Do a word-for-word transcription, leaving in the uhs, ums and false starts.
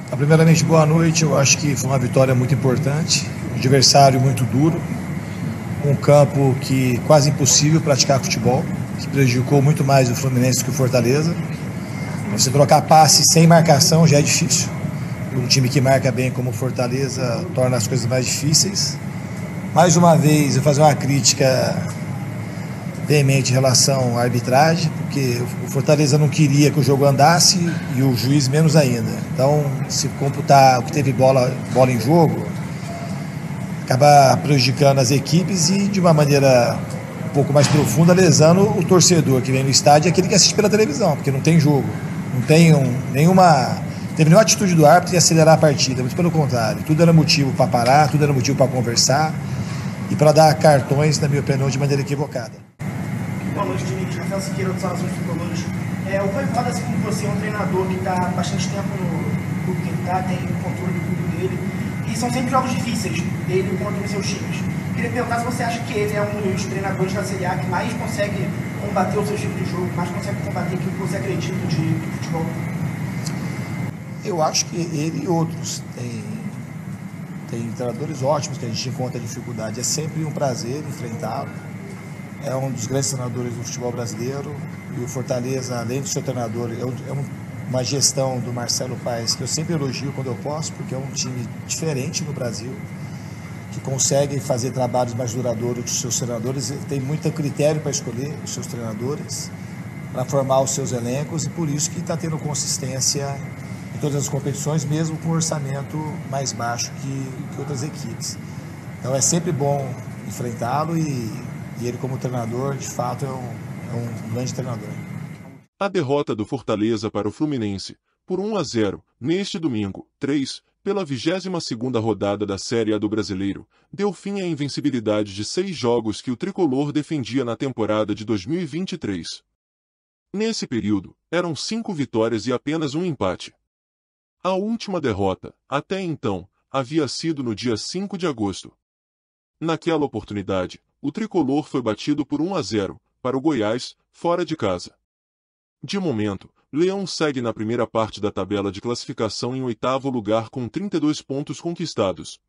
Primeiramente, boa noite. Eu acho que foi uma vitória muito importante. Adversário muito duro. Um campo que quase impossível praticar futebol, que prejudicou muito mais o Fluminense que o Fortaleza. Você trocar passe sem marcação já é difícil. Um time que marca bem como o Fortaleza torna as coisas mais difíceis. Mais uma vez, eu vou fazer uma crítica veemente em relação à arbitragem, porque o Fortaleza não queria que o jogo andasse e o juiz menos ainda. Então, se computar o que teve bola, bola em jogo, acaba prejudicando as equipes e, de uma maneira um pouco mais profunda, lesando o torcedor que vem no estádio e aquele que assiste pela televisão, porque não tem jogo, não tem um, nenhuma, teve nenhuma atitude do árbitro de acelerar a partida, muito pelo contrário, tudo era motivo para parar, tudo era motivo para conversar e para dar cartões, na minha opinião, de maneira equivocada. Boa noite, Diniz. Rafael Siqueira, do Salazar dos Tricolores. É, o Voivoda, assim como você, é um treinador que está há bastante tempo no clube que ele está, tem o controle do clube dele, e são sempre jogos difíceis dele contra os seus times. Queria perguntar se você acha que ele é um dos treinadores da Série A que mais consegue combater o seu tipo de jogo, mais consegue combater aquilo que você acredita de, de futebol. Eu acho que ele e outros têm, têm treinadores ótimos que a gente encontra dificuldade. É sempre um prazer enfrentá-lo. É um dos grandes treinadores do futebol brasileiro. E o Fortaleza, além do seu treinador, é, um, é uma gestão do Marcelo Paes que eu sempre elogio quando eu posso, porque é um time diferente no Brasil, que consegue fazer trabalhos mais duradouros dos seus treinadores. Ele tem muito critério para escolher os seus treinadores, para formar os seus elencos, e por isso que está tendo consistência em todas as competições, mesmo com um orçamento mais baixo que, que outras equipes. Então é sempre bom enfrentá-lo e, e ele, como treinador, de fato é um, é um grande treinador. A derrota do Fortaleza para o Fluminense, por um a zero, neste domingo, três, pela vigésima segunda rodada da Série A do Brasileiro, deu fim à invencibilidade de seis jogos que o tricolor defendia na temporada de dois mil e vinte e três. Nesse período, eram cinco vitórias e apenas um empate. A última derrota, até então, havia sido no dia cinco de agosto. Naquela oportunidade, o tricolor foi batido por um a zero, para o Goiás, fora de casa. De momento, Leão segue na primeira parte da tabela de classificação em oitavo lugar com trinta e dois pontos conquistados,